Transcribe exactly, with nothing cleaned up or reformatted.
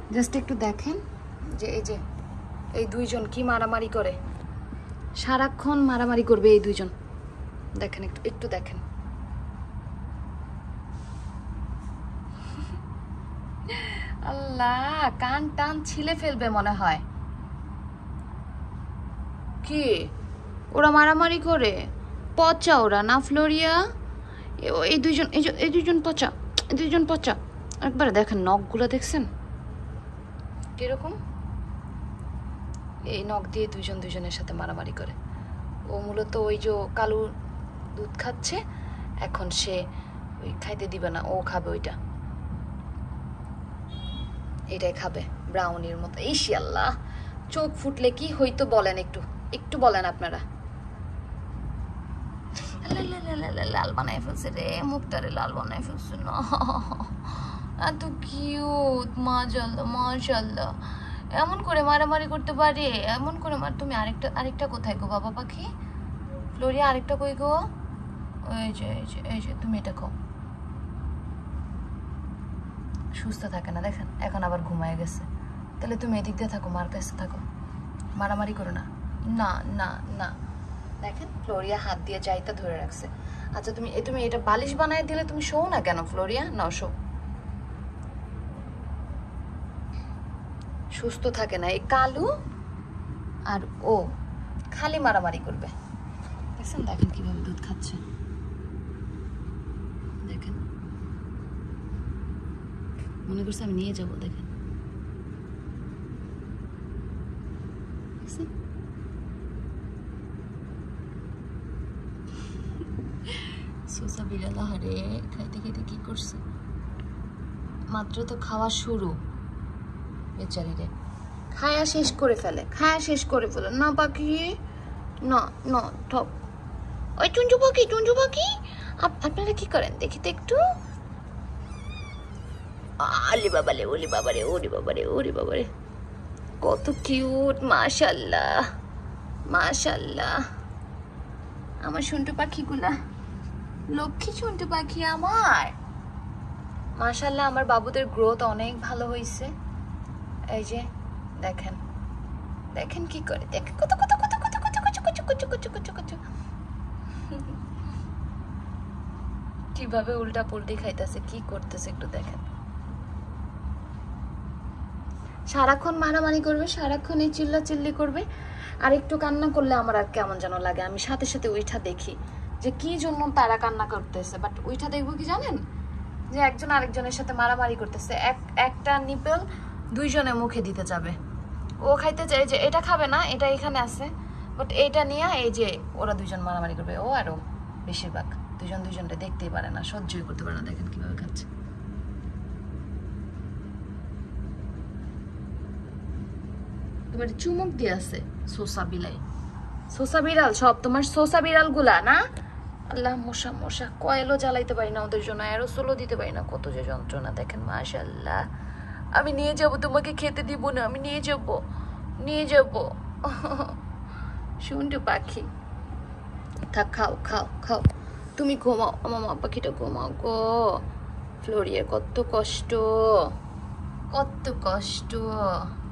Just একটু দেখেন যে এই যে এই দুইজন কি মারামারি করে, সারাক্ষণ মারামারি করবে এই দুইজন। দেখেন একটু একটু দেখেন। আল্লাহ, কান টান ছিলে ফেলবে মনে হয়। কি ওরা মারামারি করে? পচা ওরা না ফ্লোরিয়া? এই দুইজন এই দুইজন পচা, এই দুইজন পচা। একবারে দেখেন নখগুলো দেখছেন কিরকম? এই নখ দিয়ে দুইজন দুইজনের সাথে মারামারি করে। ও মূলত ওই যে কালু দুধ খাচ্ছে, এখন সে ওই খাইতে দিবে না, ও খাবে ওইটা, এটাই খাবে ব্রাউনির মতো। ইসি আল্লাহ, চোখ ফুটলে কি হইতো বলেন, একটু একটু বলেন আপনারা। লাল বানাই ফেলছে রে, মুখটারে লাল বানাই ফেলছে না। এত কিউট, মাশাআল্লাহ মাশাআল্লাহ। এমন করে মারামারি করতে পারে, এমন করে মার। তুমি আরেকটা আরেকটা কোথায় গো বাবা পাখি? ফ্লোরিয়া আরেকটা কই গো? এই যে এই যে এই যে তুমি এটা খাও। সুস্থ থাকে না দেখেন, এখন আবার ঘুমায় গেছে। তাহলে তুমি এদিক দিয়ে থাকো, মার কাছে থাকো, মারামারি করো না। না না না, দেখেন ফ্লোরিয়া হাত দিয়ে যাইতা ধরে রাখছে। আচ্ছা তুমি তুমি এটা বালিশ বানায় দিলে তুমি শো না কেন ফ্লোরিয়া? নাও শো। সুস্থ থাকে না এই কালু আর ও, খালি মারামারি করবে। দেখছেন, দেখেন কিভাবে দুধ খাচ্ছে, দেখেন। মনে করছে আমি নিয়ে যাবো, দেখেন সোসা বিড়াল হারে খাইতে খাইতে কি করছে, মাত্র তো খাওয়া শুরু, বেচারি রে খায়া শেষ করে ফেলে, খায়া শেষ করে ফেলে। না পাখি না না, ঠক। ওই টুনজু পাখি, টুনজু পাখি আপনারা কি করেন দেখি তো একটু। আলে বাবালে, ওলি বাবারে, ওরে বাবারে, ওরে বাবারে, কত কিউট, মাশাআল্লাহ মাশাআল্লাহ। আমার শুনটু পাখিগুলা লক্ষ্মী শুনটু পাখি আমার, মাশাআল্লাহ। আমার বাবুদের গ্রোথ অনেক ভালো হয়েছে। এই যে দেখেন দেখেন কি করে, দেখেন কত কত কত কত কত কত কত কত কত কত কত কিভাবে উল্টা পুল্টি খাইতেছে, কি করতেছে একটু দেখেন। সারাক্ষণ মারামারি করবে, সারাক্ষণ এই চিল্লা চিল্লি করবে, আর একটু কান্না করলে আমার আর কেমন যেন লাগে। আমি সাথে সাথে উইঠা দেখি যে কি জন্য তারা কান্না করতেছে, বাট উইঠা দেখবো কি জানেন, যে একজন আরেকজনের সাথে মারামারি করতেছে। এক একটা নিপেল দুইজনে মুখে দিতে যাবে, ও খাইতে চাই যে এটা খাবে না, এটা এখানে আছে, বাট এটা নিয়ে এই যে ওরা দুইজন মারামারি করবে। ও আরো বেশিরভাগ দুইজন দুইজনটা দেখতেই পারে না, সহ্যই করতে পারে না। দেখেন কিভাবে খাচ্ছে। এবার চুমুক দিয়ে আছে সোসা বিলাই, সোসা বিড়াল সব তোমার সোসা বিড়াল গুলা না। আল্লাহ, মশা মশা, কয়েলও জ্বালাইতে পারি না ওদের জন্য, অ্যারোসলও দিতে পারি না, কত যে যন্ত্রণা দেখেন। মাশাআল্লাহ, আমি নিয়ে যাব, তোমাকে খেতে দিব না, আমি নিয়ে যাব নিয়ে যাব। শুনটু পাখি থাক, খাও খাও খাও, তুমি ঘুমাও, আমার মা পাখিটা ঘুমাও গো। ফ্লোরিয়ার কত কষ্ট, কত কষ্ট।